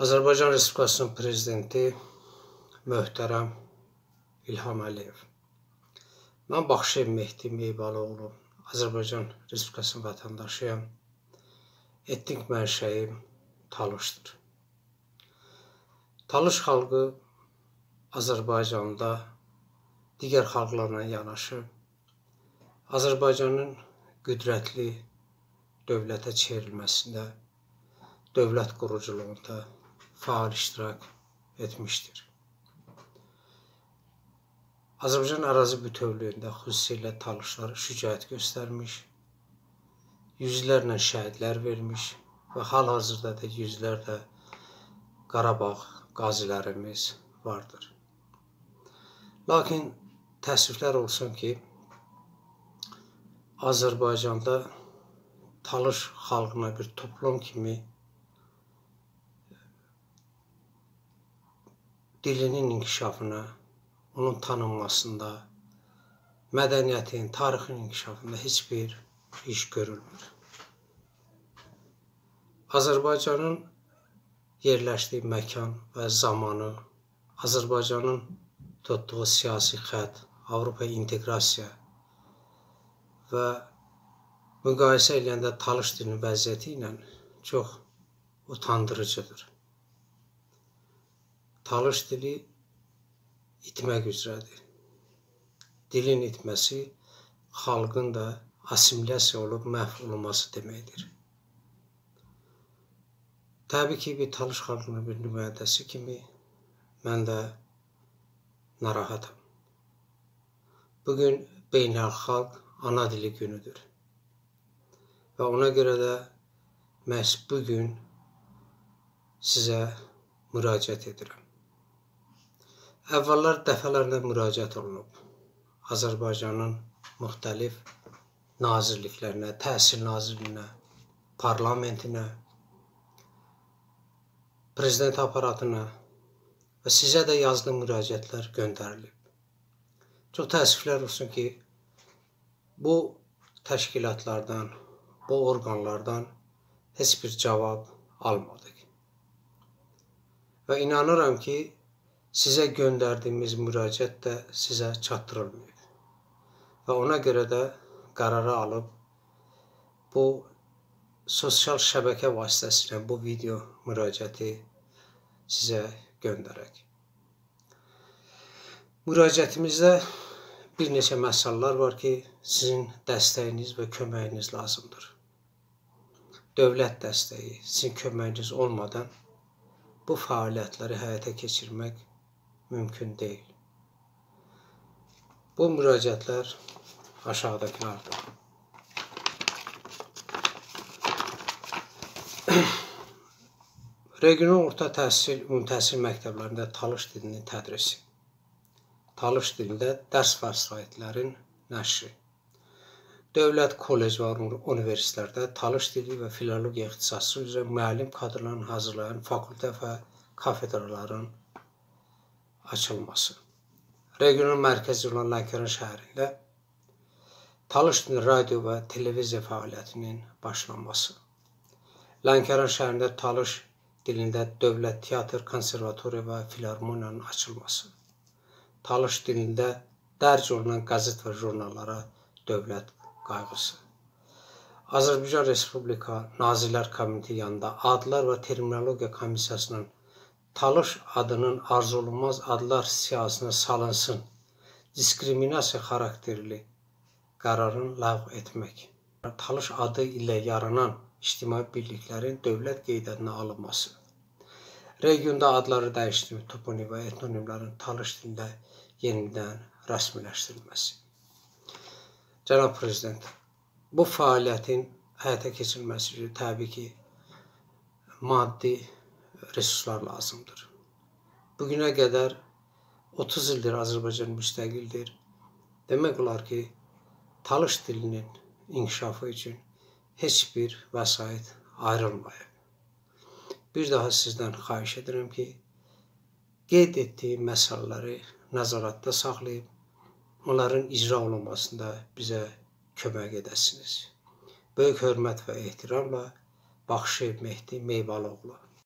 Azərbaycan Respublikasının Prezidenti möhtərəm İlham Əliyev. Mən Baxşev Mehdi Meyvalıoğlu, Azərbaycan Respublikasının vətəndaşıyam. Etnik mənşəyim Talışdır. Talış xalqı Azərbaycanda digər xalqlarla yanaşı Azərbaycanın qüdrətli dövlətə çevrilməsində, dövlət quruculuğunda faal iştirak etmişdir. Azərbaycan ərazi bütövlüyündə xüsusilə Talışlar şücaət göstərmiş, yüzlərlə şəhidlər vermiş və hal-hazırda da yüzlərlə Qarabağ qazilərimiz vardır. Lakin təəssüflər olsun ki, Azərbaycanda Talış xalqına bir toplum kimi dilinin inkişafına, onun tanınmasında, mədəniyyətin, tarixin inkişafında heç bir iş görülmür. Azərbaycanın yerləşdiyi məkan və zamanı, Azərbaycanın tutduğu siyasi xətt, Avropa inteqrasiya və müqayisə edəndə Talış dilinin vəziyyəti ilə çox utandırıcıdır. Talış dili itmək üzrədir. Dilin itməsi xalqın da assimilyasiya olub məhv olunması deməkdir. Təbii ki, bir Talış xalqının bir nümayəndəsi kimi mən də narahatam. Bugün beynəlxalq ana dili günüdür. Və ona görə də məhz bugün sizə müraciət edirəm. Əvvəllər dəfələrlə müraciət olunub. Azərbaycanın müxtəlif nazirliklərinə, Təhsil Nazirliyinə, parlamentinə, prezident aparatına və sizə də yazılı müraciətlər göndərilib. Çox təəssüflər olsun ki, bu təşkilatlardan, bu orqanlardan heç bir cavab almadıq. Və inanıram ki, sizə göndərdiyimiz müraciət də sizə çatdırılmayıb. Və ona görə də qərarı alıb bu sosial şəbəkə vasitəsilə bu video müraciəti sizə göndərək. Müraciətimizdə bir neçə məsələlər var ki, sizin dəstəyiniz və köməyiniz lazımdır. Dövlət dəstəyi, sizin köməyiniz olmadan bu fəaliyyətləri həyata keçirmək mümkün deyil. Bu müraciətlər aşağıdakılardır. Regional orta təhsil, ümumi təhsil məktəblərində Talış dilinin tədrisi, Talış dilində dərs vəsaitlərin nəşri, dövlət kollec və universitetlərdə Talış dili və filologiya ixtisası üzrə müəllim kadrlarını hazırlayan fakültə və kafedraların açılması, regional mərkəzi olan Lənkəran şəhərində Talış dilində radio və televiziya fəaliyyətinin başlanması, Lənkəran şəhərində Talış dilində dövlət teatr, konservatoriya və filarmoniyanın açılması, Talış dilində dərc olunan qəzet və jurnallara dövlət qayğısı, Azərbaycan Respublika Nazirlər Kabineti yanında Adlar və Terminologiya Komissiyasının Talış adının arzulunmaz adlar siyahısına salınsın, diskriminasiya xarakterli qərarın ləğv etmək, Talış adı ilə yaranan ictimai birliklərin dövlət qeydiyyatına alınması, regionda adları dəyişdirmə, toponim və etnonimlərin Talış dilində yenidən rəsmiləşdirilməsi. Cənab Prezident, bu fəaliyyətin həyata keçirilməsi üçün təbii ki, maddi resurslar lazımdır. Bugünə qədər 30 ildir Azərbaycan müstəqildir. Demək olar ki, Talış dilinin inkişafı üçün heç bir vəsait ayrılmayıb. Bir daha sizdən xahiş edirəm ki, qeyd etdiyim məsələləri nəzarətdə saxlayıb, onların icra olunmasında bizə kömək edəsiniz. Böyük hörmət və ehtiramla Baxşev Mehdi Meyvalıoğlu.